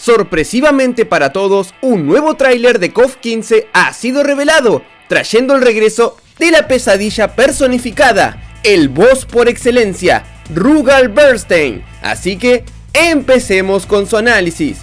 Sorpresivamente para todos, un nuevo tráiler de KOF 15 ha sido revelado, trayendo el regreso de la pesadilla personificada, el boss por excelencia, Rugal Bernstein. Así que empecemos con su análisis.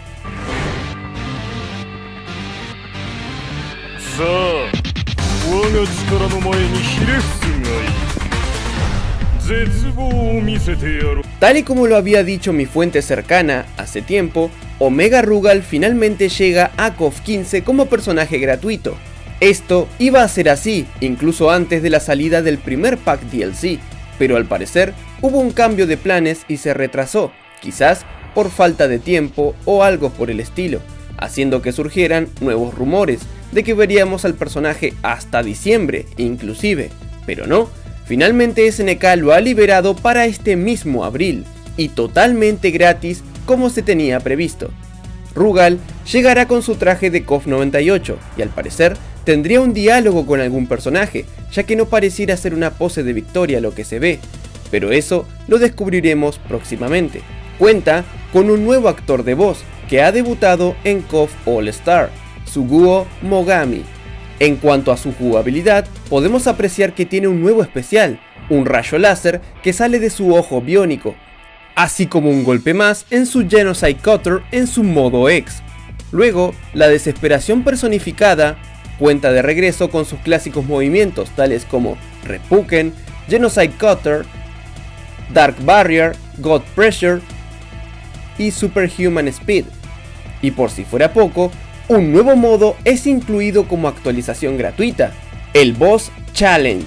Tal y como lo había dicho mi fuente cercana hace tiempo, Omega Rugal finalmente llega a KOF 15 como personaje gratuito. Esto iba a ser así, incluso antes de la salida del primer pack DLC, pero al parecer hubo un cambio de planes y se retrasó, quizás por falta de tiempo o algo por el estilo, haciendo que surgieran nuevos rumores de que veríamos al personaje hasta diciembre inclusive, pero no, finalmente SNK lo ha liberado para este mismo abril, y totalmente gratis como se tenía previsto. Rugal llegará con su traje de KOF 98 y al parecer tendría un diálogo con algún personaje, ya que no pareciera ser una pose de victoria lo que se ve, pero eso lo descubriremos próximamente. Cuenta con un nuevo actor de voz que ha debutado en KOF All Star, Suguo Mogami. En cuanto a su jugabilidad, podemos apreciar que tiene un nuevo especial, un rayo láser que sale de su ojo biónico, así como un golpe más en su Genocide Cutter en su modo X. Luego, la desesperación personificada cuenta de regreso con sus clásicos movimientos tales como Reppuken, Genocide Cutter, Dark Barrier, God Pressure y Superhuman Speed. Y por si fuera poco, un nuevo modo es incluido como actualización gratuita, el Boss Challenge,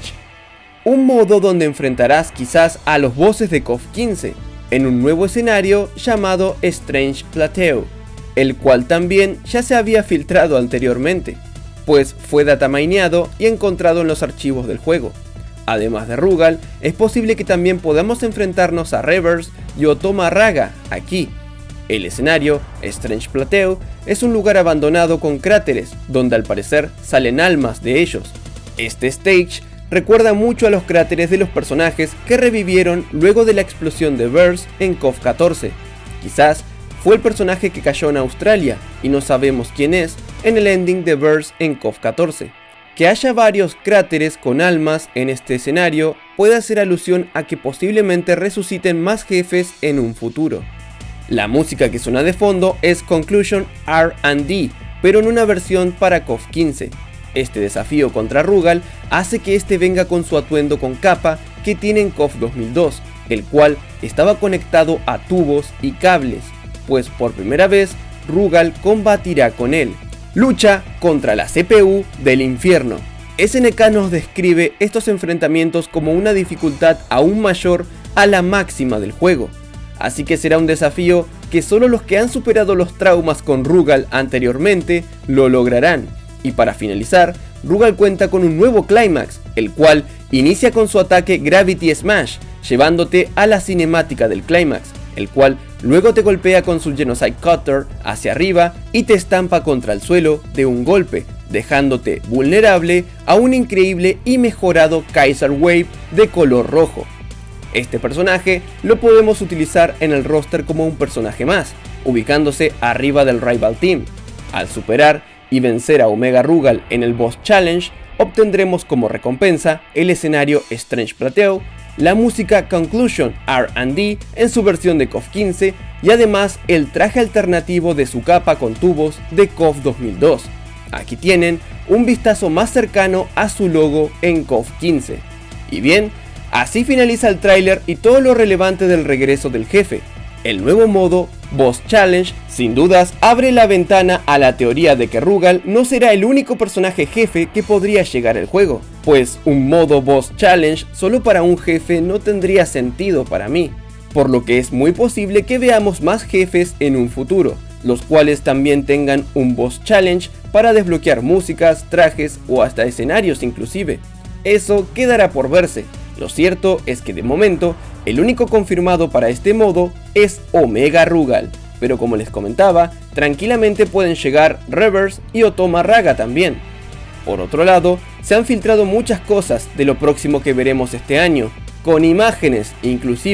un modo donde enfrentarás quizás a los bosses de KOF 15 en un nuevo escenario llamado Strange Plateau, el cual también ya se había filtrado anteriormente, pues fue datamineado y encontrado en los archivos del juego. Además de Rugal, es posible que también podamos enfrentarnos a Reverse y Otoma Raga aquí. El escenario, Strange Plateau, es un lugar abandonado con cráteres, donde al parecer salen almas de ellos. Este stage recuerda mucho a los cráteres de los personajes que revivieron luego de la explosión de Verse en KOF 14. Quizás fue el personaje que cayó en Australia, y no sabemos quién es, en el ending de Verse en KOF 14. Que haya varios cráteres con almas en este escenario puede hacer alusión a que posiblemente resuciten más jefes en un futuro. La música que suena de fondo es Conclusion R&D, pero en una versión para KOF 15. Este desafío contra Rugal hace que este venga con su atuendo con capa que tiene en KOF 2002, el cual estaba conectado a tubos y cables, pues por primera vez Rugal combatirá con él. Lucha contra la CPU del infierno. SNK nos describe estos enfrentamientos como una dificultad aún mayor a la máxima del juego, así que será un desafío que solo los que han superado los traumas con Rugal anteriormente lo lograrán. Y para finalizar, Rugal cuenta con un nuevo clímax, el cual inicia con su ataque Gravity Smash, llevándote a la cinemática del clímax, el cual luego te golpea con su Genocide Cutter hacia arriba y te estampa contra el suelo de un golpe, dejándote vulnerable a un increíble y mejorado Kaiser Wave de color rojo. Este personaje lo podemos utilizar en el roster como un personaje más, ubicándose arriba del Rival Team. Al superar y vencer a Omega Rugal en el Boss Challenge, obtendremos como recompensa el escenario Strange Plateau, la música Conclusion R&D en su versión de KOF 15 y además el traje alternativo de su capa con tubos de KOF 2002. Aquí tienen un vistazo más cercano a su logo en KOF 15. Y bien, así finaliza el tráiler y todo lo relevante del regreso del jefe. El nuevo modo Boss Challenge sin dudas abre la ventana a la teoría de que Rugal no será el único personaje jefe que podría llegar al juego, pues un modo Boss Challenge solo para un jefe no tendría sentido para mí, por lo que es muy posible que veamos más jefes en un futuro, los cuales también tengan un Boss Challenge para desbloquear músicas, trajes o hasta escenarios inclusive. Eso quedará por verse. Lo cierto es que de momento, el único confirmado para este modo es Omega Rugal, pero como les comentaba, tranquilamente pueden llegar Reverse y Otoma Raga también. Por otro lado, se han filtrado muchas cosas de lo próximo que veremos este año, con imágenes inclusive,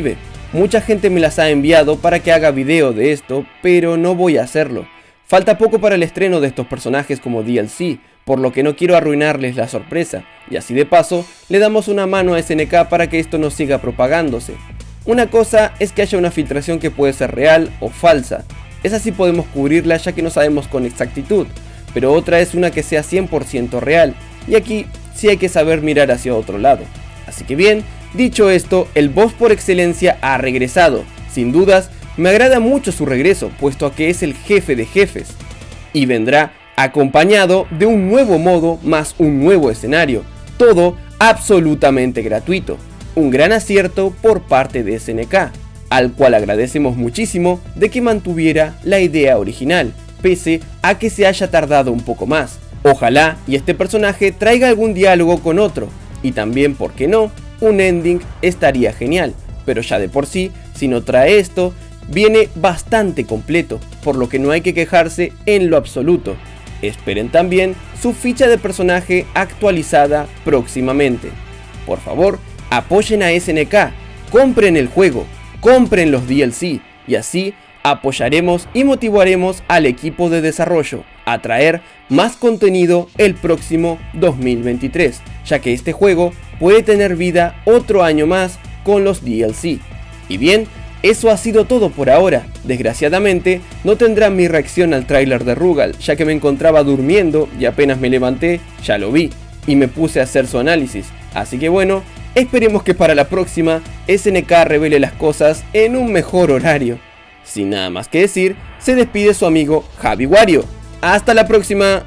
Mucha gente me las ha enviado para que haga video de esto, pero no voy a hacerlo. Falta poco para el estreno de estos personajes como DLC, por lo que no quiero arruinarles la sorpresa, y así de paso le damos una mano a SNK para que esto no siga propagándose. Una cosa es que haya una filtración que puede ser real o falsa, esa sí podemos cubrirla ya que no sabemos con exactitud, pero otra es una que sea 100% real, y aquí sí hay que saber mirar hacia otro lado. Así que bien, dicho esto, el boss por excelencia ha regresado. Sin dudas, me agrada mucho su regreso, puesto a que es el jefe de jefes, y vendrá acompañado de un nuevo modo más un nuevo escenario, todo absolutamente gratuito. Un gran acierto por parte de SNK, al cual agradecemos muchísimo de que mantuviera la idea original, pese a que se haya tardado un poco más. Ojalá y este personaje traiga algún diálogo con otro, y también, ¿por qué no?, un ending estaría genial, pero ya de por sí, si no trae esto, viene bastante completo, por lo que no hay que quejarse en lo absoluto. Esperen también su ficha de personaje actualizada próximamente. Por favor, apoyen a SNK, compren el juego, compren los DLC, y así apoyaremos y motivaremos al equipo de desarrollo a traer más contenido el próximo 2023, ya que este juego puede tener vida otro año más con los DLC. Y bien, eso ha sido todo por ahora. Desgraciadamente no tendrán mi reacción al tráiler de Rugal, ya que me encontraba durmiendo y apenas me levanté ya lo vi y me puse a hacer su análisis. Así que bueno, esperemos que para la próxima SNK revele las cosas en un mejor horario. Sin nada más que decir, se despide su amigo Javi Wario. ¡Hasta la próxima!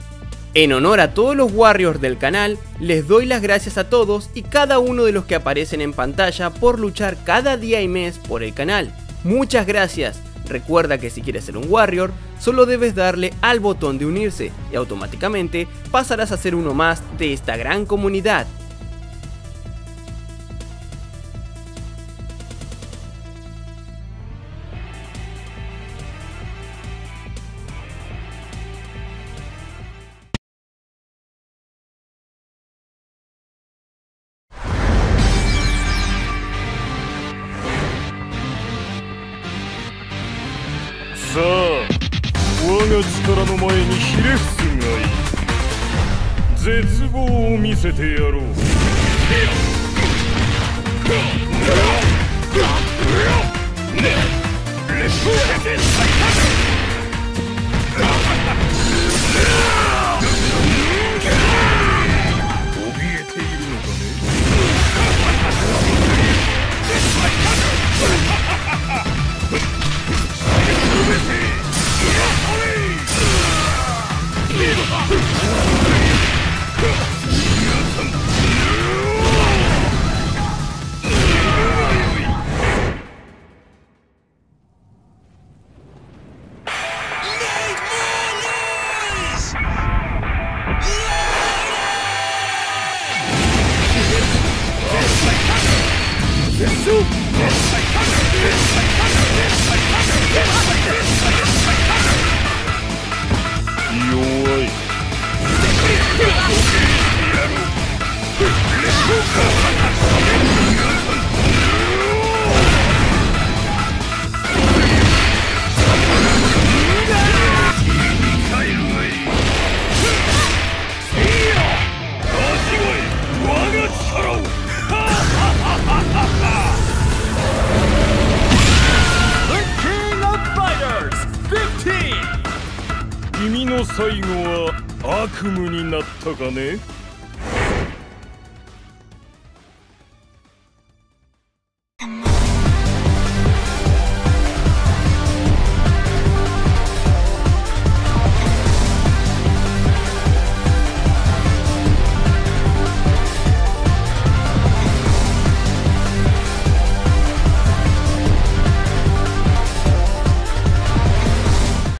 En honor a todos los Warriors del canal, les doy las gracias a todos y cada uno de los que aparecen en pantalla por luchar cada día y mes por el canal. Muchas gracias. Recuerda que si quieres ser un Warrior, solo debes darle al botón de unirse y automáticamente pasarás a ser uno más de esta gran comunidad. Kimi no saigo wa悪夢になったかね。